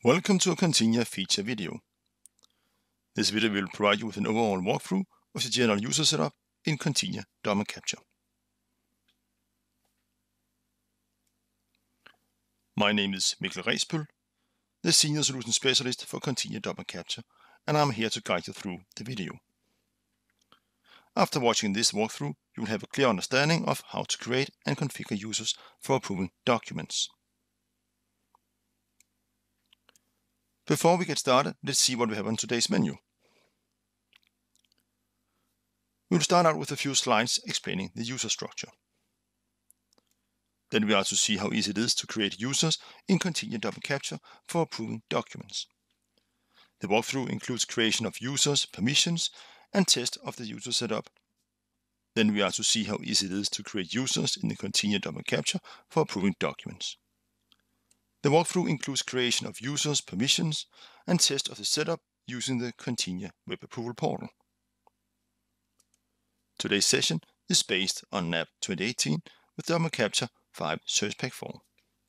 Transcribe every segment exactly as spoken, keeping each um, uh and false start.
Welcome to a Continia feature video. This video will provide you with an overall walkthrough of the general user setup in Continia Document Capture. My name is Mikkel Ræsbøl, the Senior Solution Specialist for Continia Document Capture, and I'm here to guide you through the video. After watching this walkthrough, you will have a clear understanding of how to create and configure users for approving documents. Before we get started, let's see what we have on today's menu. We will start out with a few slides explaining the user structure. Then we are to see how easy it is to create users in Continia Document Capture for approving documents. The walkthrough includes creation of users, permissions, and test of the user setup. Then we are to see how easy it is to create users in the Continia Document Capture for approving documents. The walkthrough includes creation of users, permissions, and test of the setup using the Continia Web Approval Portal. Today's session is based on N A B twenty eighteen with Document Capture five Service Pack four.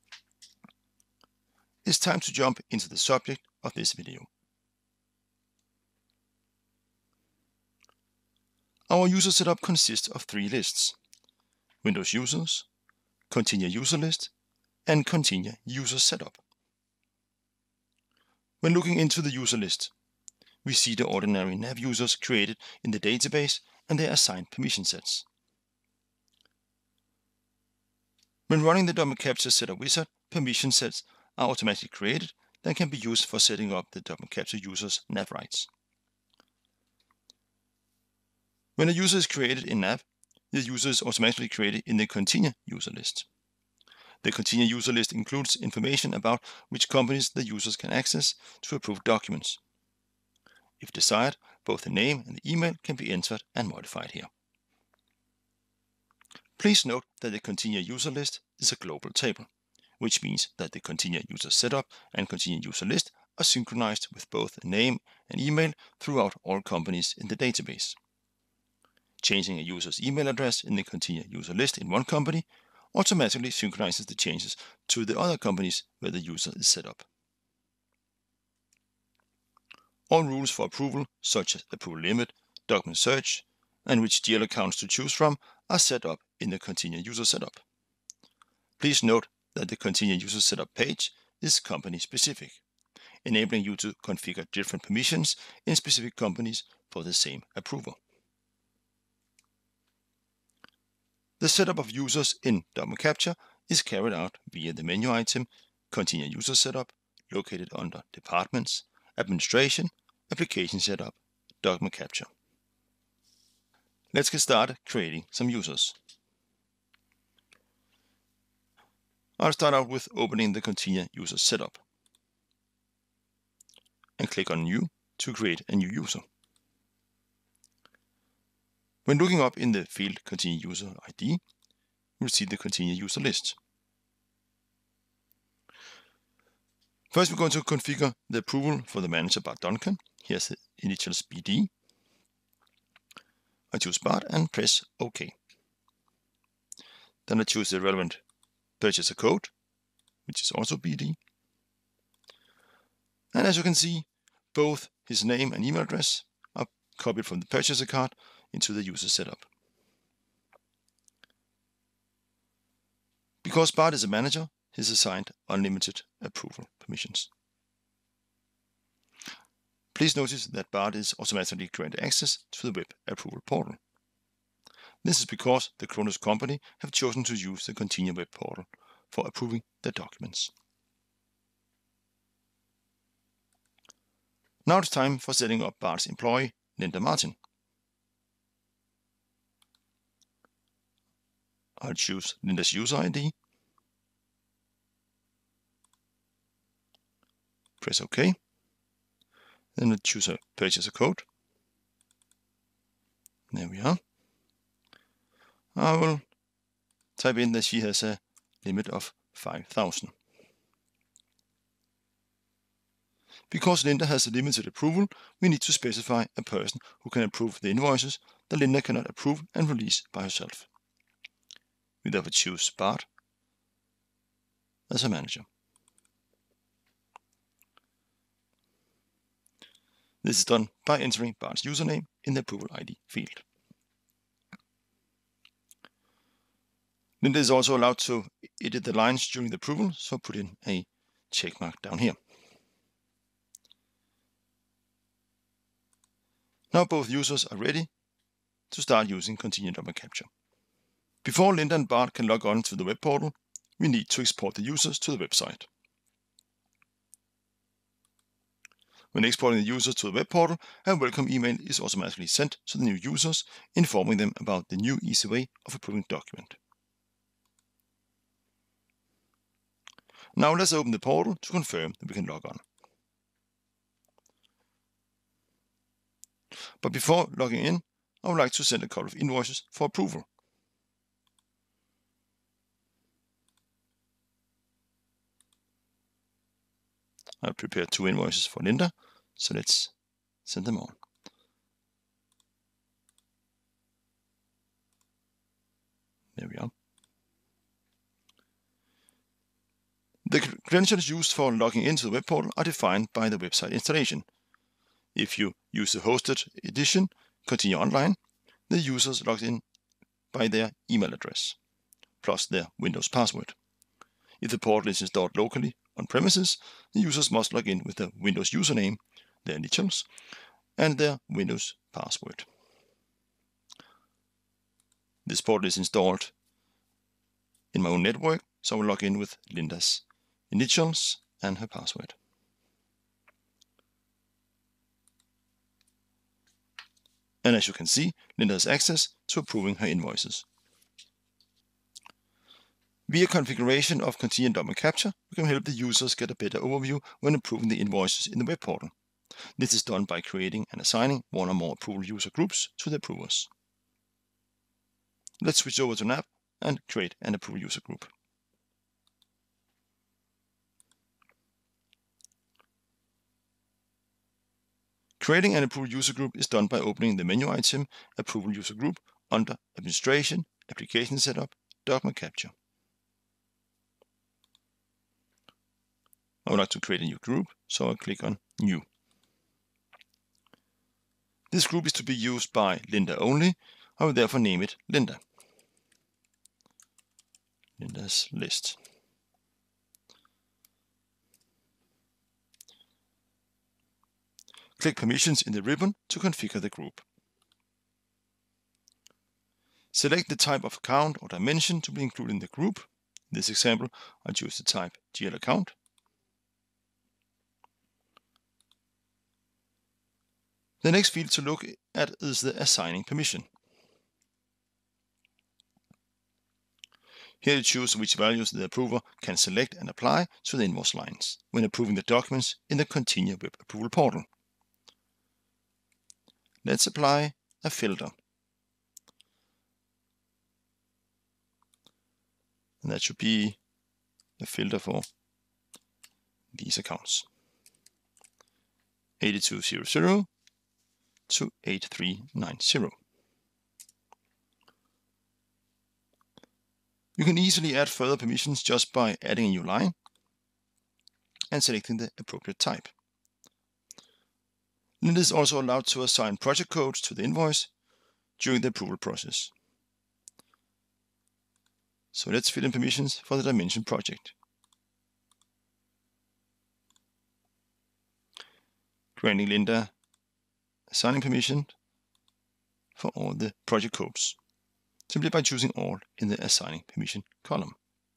It's time to jump into the subject of this video. Our user setup consists of three lists: Windows Users, Continia User List, and Continia User Setup. When looking into the user list, we see the ordinary N A B users created in the database and their assigned permission sets. When running the Document Capture Setup wizard, permission sets are automatically created that can be used for setting up the Document Capture user's N A B rights. When a user is created in N A B, the user is automatically created in the Continia user list. The Continia user list includes information about which companies the users can access to approve documents. If desired, both the name and the email can be entered and modified here. Please note that the Continia user list is a global table, which means that the Continia user setup and Continia user list are synchronized with both the name and email throughout all companies in the database. Changing a user's email address in the Continia user list in one company automatically synchronizes the changes to the other companies where the user is set up. All rules for approval, such as approval limit, document search, and which D L accounts to choose from, are set up in the Continia user setup. Please note that the Continia user setup page is company specific, enabling you to configure different permissions in specific companies for the same approval. The setup of users in Document Capture is carried out via the menu item Continia User Setup, located under Departments, Administration, Application Setup, Document Capture. Let's get started creating some users. I'll start out with opening the Continia User Setup and click on New to create a new user. When looking up in the field Continia User I D, we'll see the Continia User List. First, we're going to configure the approval for the manager Bart Duncan. Here's the initials B D. I choose Bart and press OK. Then I choose the relevant purchaser code, which is also B D. And as you can see, both his name and email address are copied from the purchaser card into the user setup. Because Bart is a manager, he is assigned unlimited approval permissions. Please notice that Bart is automatically granted access to the Web Approval Portal. This is because the Kronos company have chosen to use the Continia Web Portal for approving their documents. Now it's time for setting up Bart's employee, Linda Martin. I'll choose Linda's user I D, press OK, then I'll choose a purchaser code. There we are. I will type in that she has a limit of five thousand. Because Linda has a limited approval, we need to specify a person who can approve the invoices that Linda cannot approve and release by herself. We therefore choose Bart as a manager. This is done by entering Bart's username in the Approval I D field. Linda is also allowed to edit the lines during the approval, so put in a check mark down here. Now both users are ready to start using Continia Document Capture. Before Linda and Bart can log on to the web portal, we need to export the users to the website. When exporting the users to the web portal, a welcome email is automatically sent to the new users, informing them about the new easy way of approving document. Now let's open the portal to confirm that we can log on. But before logging in, I would like to send a couple of invoices for approval. I've prepared two invoices for Linda, so let's send them on. There we are. The credentials used for logging into the web portal are defined by the website installation. If you use the hosted edition, Continia Online, the users logged in by their email address, plus their Windows password. If the portal is installed locally on premises, the users must log in with the Windows username, their initials, and their Windows password. This portal is installed in my own network, so I will log in with Linda's initials and her password. And as you can see, Linda has access to approving her invoices. Via configuration of Continia Document Capture, we can help the users get a better overview when approving the invoices in the web portal. This is done by creating and assigning one or more approval user groups to the approvers. Let's switch over to an app and create an approval user group. Creating an approval user group is done by opening the menu item Approval User Group under Administration, Application Setup, Document Capture. I would like to create a new group, so I'll click on New. This group is to be used by Linda only. I will therefore name it Linda. Linda's list. Click Permissions in the ribbon to configure the group. Select the type of account or dimension to be included in the group. In this example, I'll choose the type G L account. The next field to look at is the Assigning Permission. Here you choose which values the approver can select and apply to the invoice lines when approving the documents in the Continia Web Approval Portal. Let's apply a filter. And that should be a filter for these accounts. eighty-two hundred to eighty-three ninety. You can easily add further permissions just by adding a new line and selecting the appropriate type. Linda is also allowed to assign project codes to the invoice during the approval process. So let's fill in permissions for the Dimension project. Granting Linda assigning permission for all the project codes, simply by choosing All in the Assigning Permission column.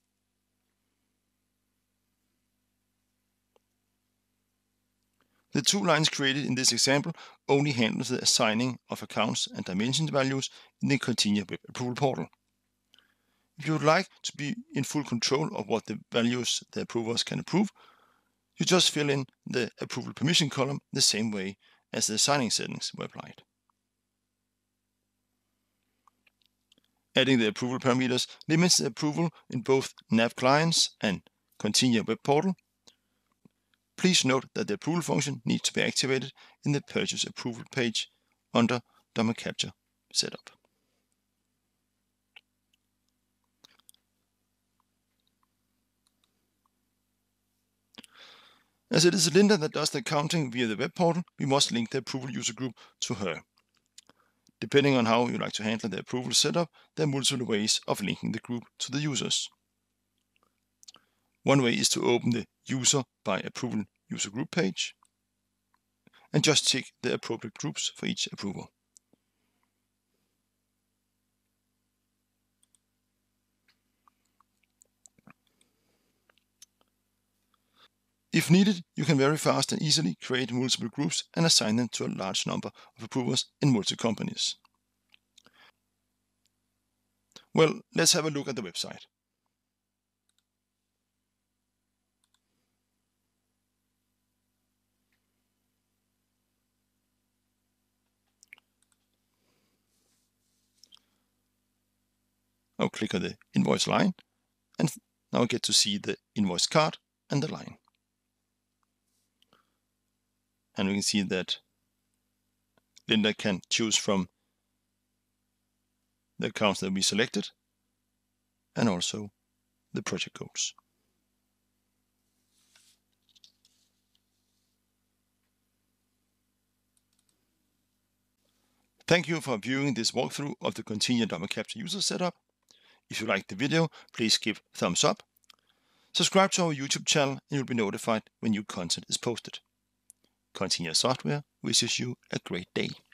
The two lines created in this example only handles the assigning of accounts and dimension values in the Continia Web Approval Portal. If you would like to be in full control of what the values the approvers can approve, you just fill in the Approval Permission column the same way as the assigning settings were applied. Adding the approval parameters limits the approval in both Nav clients and Continia Web Portal. Please note that the approval function needs to be activated in the Purchase Approval page under Document Capture Setup. As it is Linda that does the accounting via the web portal, we must link the approval user group to her. Depending on how you like to handle the approval setup, there are multiple ways of linking the group to the users. One way is to open the User by Approval User Group page and just tick the appropriate groups for each approval. If needed, you can very fast and easily create multiple groups and assign them to a large number of approvers in multi-companies. Well, let's have a look at the website. I'll click on the invoice line, and now I get to see the invoice card and the line. And we can see that Linda can choose from the accounts that we selected and also the project codes. Thank you for viewing this walkthrough of the Continia Document Capture user setup. If you liked the video, please give thumbs up. Subscribe to our YouTube channel and you'll be notified when new content is posted. Continia Software wishes you a great day.